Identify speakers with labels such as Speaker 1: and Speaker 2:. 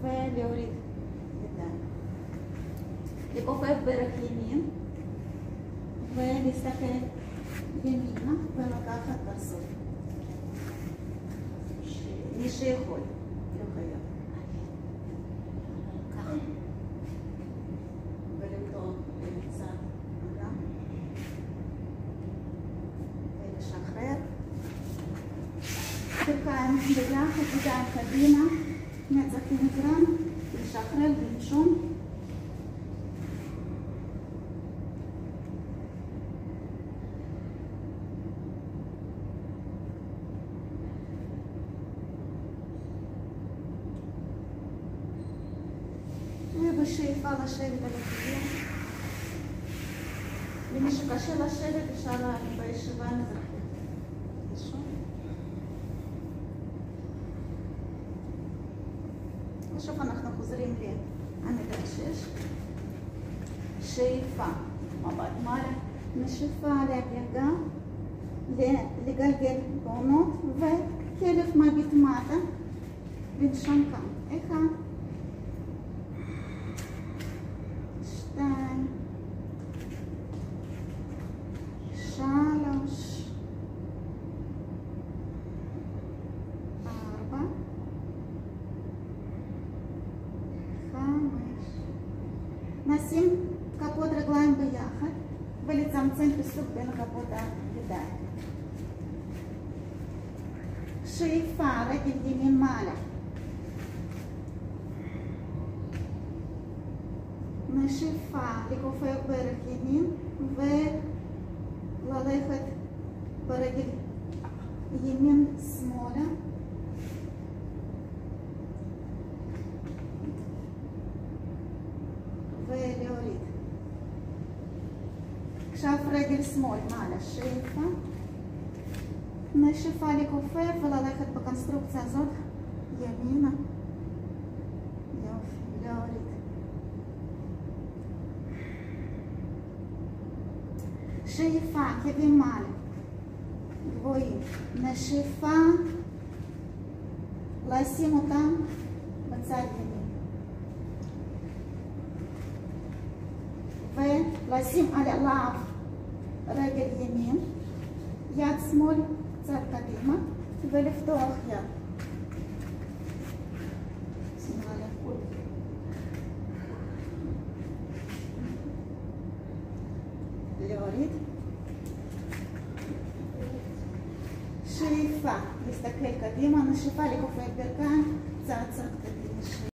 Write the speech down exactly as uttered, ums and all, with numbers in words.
Speaker 1: ולהוריד ידיים. לכופף ברך ימין ולהסתכל ימינה ולקחת פרסות. מי שיכול, לא חייב. ככה. ולמתוח לצד נגע. ולשחרר. שחקיים ביחד, ידיים קדימה. מצחים אגרן, לשחרר לנשום. ובשאיפה לשבת על הכיוון. למי שקשה לשבת אפשר בישיבה המזרחית. לישון. עכשיו אנחנו חוזרים לעמידת שש. שאיפה, מבט מעלה, נשיפה להגלגל, לגלגל בעונות וכלב מביט מטה לנשום כאן. אחד, שתיים, שלוש, ארבע, נשים כפות רגליים ביחד ולצמצם פיסוק בין כפות הידיים. שאיפה, רגל ימין מעלה. נשיפה, לכופף ברך ימין וללכת ברגל ימין שמאלה. ולהוריד. עכשיו רגל שמאל מעלה, שאיפה. נשיפה לכופף וללכת בקונסטרוקציה הזאת ימינה. יופי, להוריד. שאיפה, כאבים מעלה. גבוהים. נשיפה, לשים אותם בצד ימין. ולשים עליו רגל ימין, יד שמאל קצת קדימה ולפתוח יד. להוריד. שאיפה, להסתכל קדימה, נשיפה לכופף ברכיים, צעד צעד קדימה.